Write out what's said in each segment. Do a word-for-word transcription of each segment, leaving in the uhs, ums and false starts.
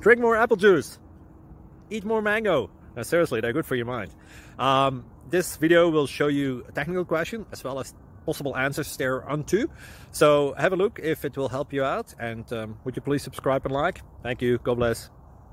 Drink more apple juice. Eat more mango. No, seriously, they're good for your mind. Um, this video will show you a technical question as well as possible answers thereunto. So have a look if it will help you out, and um, would you please subscribe and like? Thank you. God bless.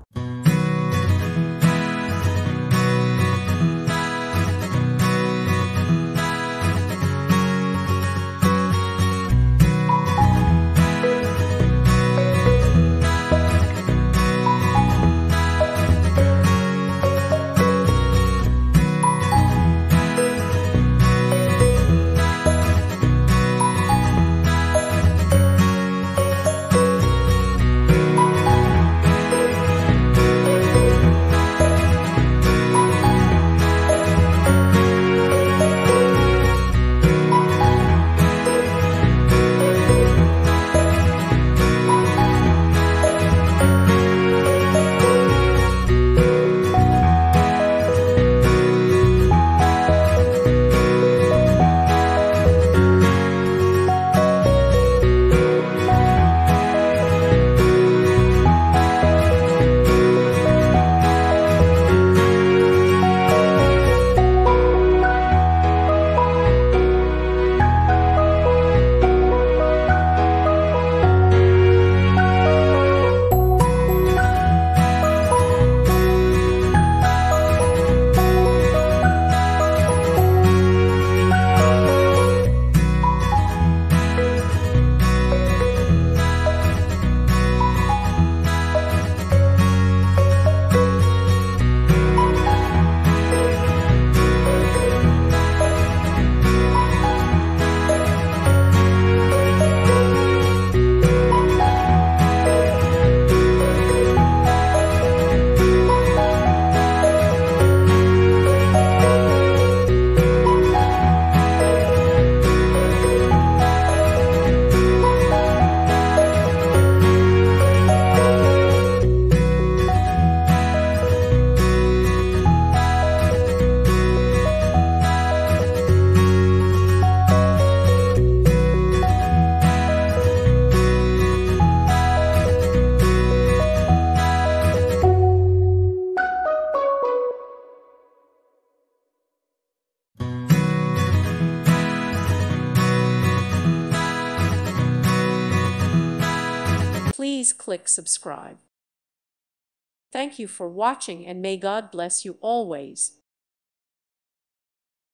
Please click subscribe. Thank you for watching, and may God bless you always.